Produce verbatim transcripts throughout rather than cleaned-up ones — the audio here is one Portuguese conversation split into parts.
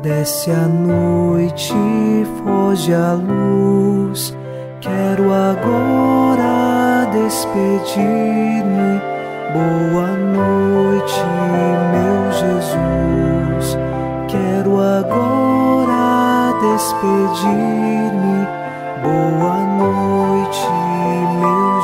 Desce a noite, foge a luz. Quero agora despedir-me. Boa noite, meu Jesus. Quero agora despedir-me. Boa noite, meu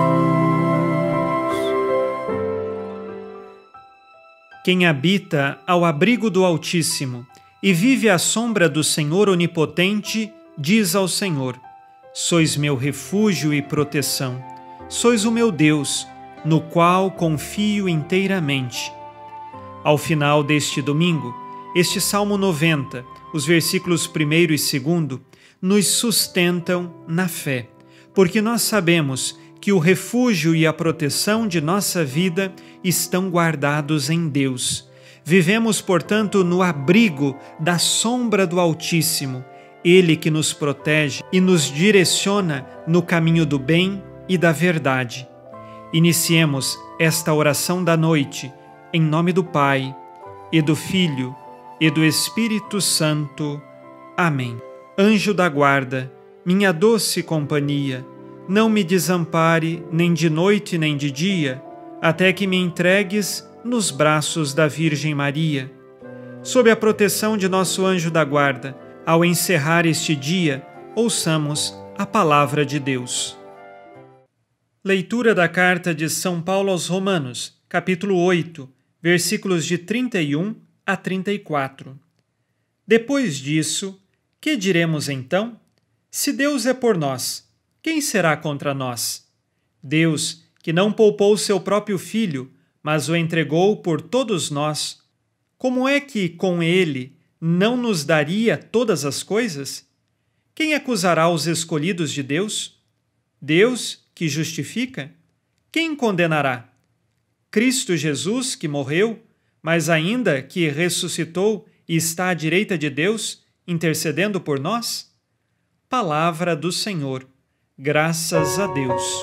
Jesus. Quem habita ao abrigo do Altíssimo e vive à sombra do Senhor Onipotente, diz ao Senhor: sois meu refúgio e proteção, sois o meu Deus, no qual confio inteiramente. Ao final deste domingo, este Salmo noventa, os versículos primeiro e segundo, nos sustentam na fé, porque nós sabemos que o refúgio e a proteção de nossa vida estão guardados em Deus. Vivemos, portanto, no abrigo da sombra do Altíssimo, Ele que nos protege e nos direciona no caminho do bem e da verdade. Iniciemos esta oração da noite, em nome do Pai, e do Filho, e do Espírito Santo. Amém. Anjo da guarda, minha doce companhia, não me desampare nem de noite nem de dia, até que me entregues nos braços da Virgem Maria. Sob a proteção de nosso anjo da guarda, ao encerrar este dia, ouçamos a palavra de Deus. Leitura da carta de São Paulo aos Romanos, capítulo oito, versículos de trinta e um a trinta e quatro. Depois disso, que diremos então? Se Deus é por nós, quem será contra nós? Deus, que não poupou seu próprio Filho, mas o entregou por todos nós, como é que com ele não nos daria todas as coisas? Quem acusará os escolhidos de Deus? Deus, que justifica? Quem condenará? Cristo Jesus, que morreu, mas ainda que ressuscitou e está à direita de Deus, intercedendo por nós? Palavra do Senhor. Graças a Deus.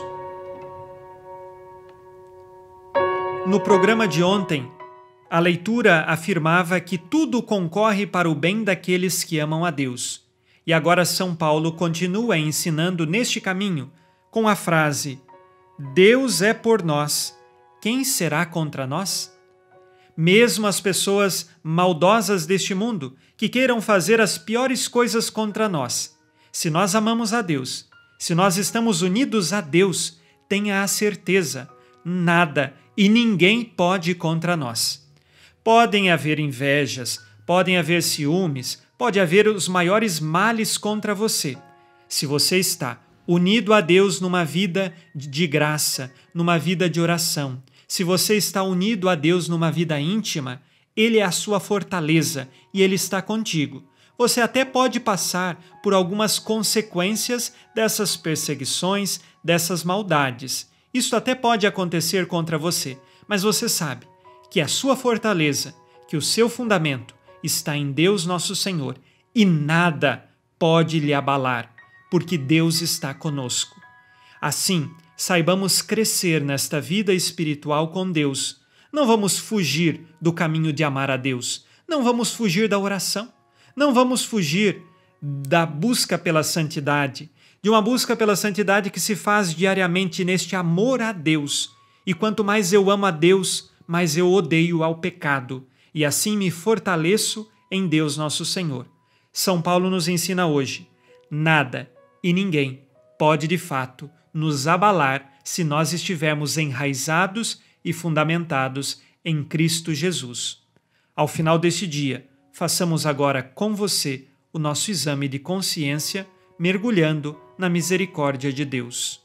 No programa de ontem, a leitura afirmava que tudo concorre para o bem daqueles que amam a Deus. E agora São Paulo continua ensinando neste caminho com a frase: Deus é por nós, quem será contra nós? Mesmo as pessoas maldosas deste mundo, que queiram fazer as piores coisas contra nós, se nós amamos a Deus, se nós estamos unidos a Deus, tenha a certeza, nada e ninguém pode ir contra nós. Podem haver invejas, podem haver ciúmes, pode haver os maiores males contra você. Se você está unido a Deus numa vida de graça, numa vida de oração, se você está unido a Deus numa vida íntima, Ele é a sua fortaleza e Ele está contigo. Você até pode passar por algumas consequências dessas perseguições, dessas maldades. Isso até pode acontecer contra você, mas você sabe que a sua fortaleza, que o seu fundamento está em Deus nosso Senhor e nada pode lhe abalar, porque Deus está conosco. Assim, saibamos crescer nesta vida espiritual com Deus. Não vamos fugir do caminho de amar a Deus. Não vamos fugir da oração. Não vamos fugir da busca pela santidade, de uma busca pela santidade que se faz diariamente neste amor a Deus. E quanto mais eu amo a Deus, mais eu odeio ao pecado, e assim me fortaleço em Deus nosso Senhor. São Paulo nos ensina hoje: nada e ninguém pode de fato nos abalar se nós estivermos enraizados e fundamentados em Cristo Jesus. Ao final deste dia, façamos agora com você o nosso exame de consciência, mergulhando na misericórdia de Deus.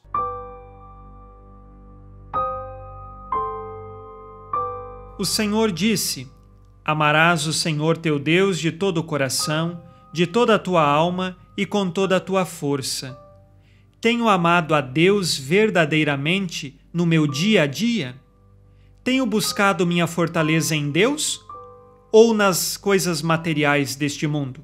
O Senhor disse: amarás o Senhor teu Deus de todo o coração, de toda a tua alma e com toda a tua força. Tenho amado a Deus verdadeiramente no meu dia a dia? Tenho buscado minha fortaleza em Deus ou nas coisas materiais deste mundo?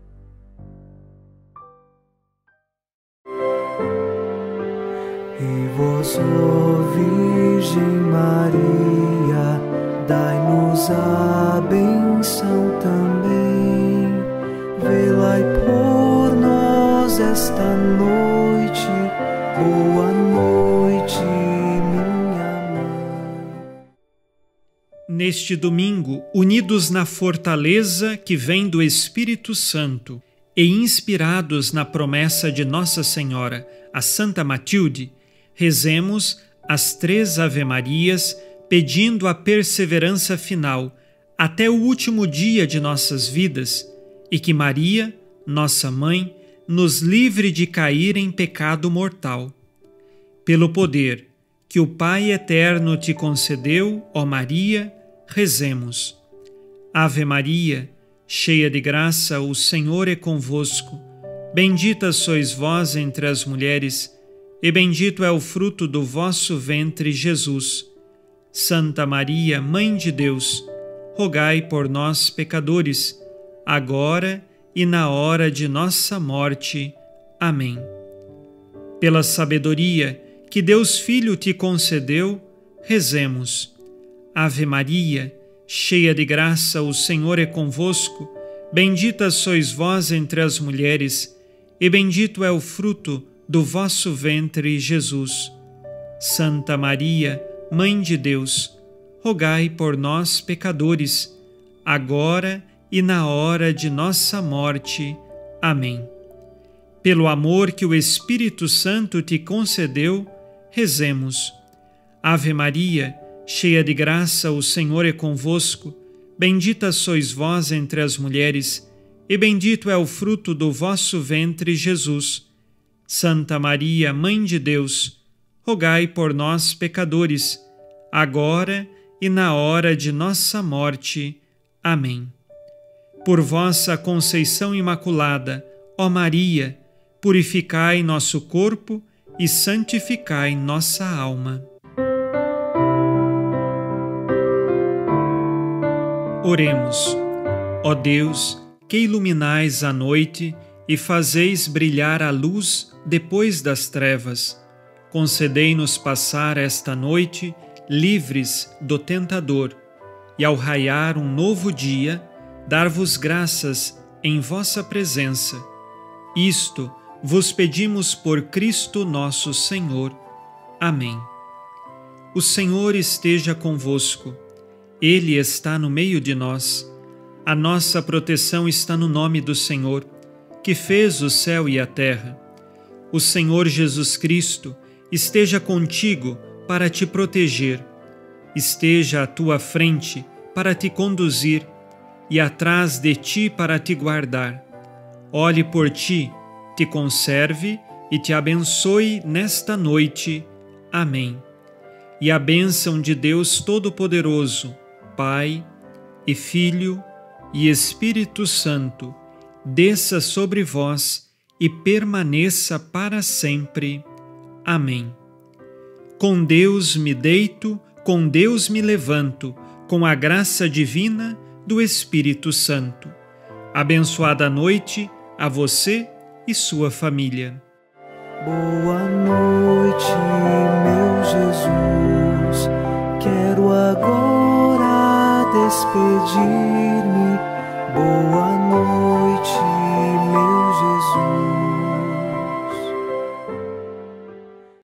E vós, ó Virgem Maria, dai-nos a benção também. Velai por nós esta noite, boa noite, minha mãe. Neste domingo, unidos na fortaleza que vem do Espírito Santo e inspirados na promessa de Nossa Senhora, a Santa Matilde, rezemos as três Ave-Marias pedindo a perseverança final até o último dia de nossas vidas e que Maria, nossa Mãe, nos livre de cair em pecado mortal. Pelo poder que o Pai Eterno te concedeu, ó Maria, rezemos. Ave Maria, cheia de graça, o Senhor é convosco. Bendita sois vós entre as mulheres, e bendito é o fruto do vosso ventre, Jesus. Santa Maria, Mãe de Deus, rogai por nós, pecadores, agora e na hora de nossa morte. Amém. Pela sabedoria que Deus Filho te concedeu, rezemos. Ave Maria, cheia de graça, o Senhor é convosco. Bendita sois vós entre as mulheres, e bendito é o fruto do vosso ventre, Jesus. Santa Maria, Mãe de Deus, rogai por nós, pecadores, agora e na hora de nossa morte. Amém. Pelo amor que o Espírito Santo te concedeu, rezemos. Ave Maria, cheia de graça, o Senhor é convosco. Bendita sois vós entre as mulheres, e bendito é o fruto do vosso ventre, Jesus. Santa Maria, Mãe de Deus, rogai por nós, pecadores, agora e na hora de nossa morte. Amém. Por vossa conceição imaculada, ó Maria, purificai nosso corpo e santificai nossa alma. Oremos. Ó Deus, que iluminais a noite e fazeis brilhar a luz depois das trevas, concedei-nos passar esta noite livres do tentador e, ao raiar um novo dia, dar-vos graças em vossa presença. Isto vos pedimos por Cristo nosso Senhor. Amém. O Senhor esteja convosco. Ele está no meio de nós. A nossa proteção está no nome do Senhor, que fez o céu e a terra. O Senhor Jesus Cristo esteja contigo para te proteger. Esteja à tua frente para te conduzir e atrás de ti para te guardar. Olhe por ti, te conserve e te abençoe nesta noite. Amém. E a bênção de Deus Todo-Poderoso, Pai e Filho e Espírito Santo, desça sobre vós e permaneça para sempre. Amém. Com Deus me deito, com Deus me levanto, com a graça divina do Espírito Santo. Abençoada noite a você e sua família. Boa noite, meu Jesus. Quero agora despedir-me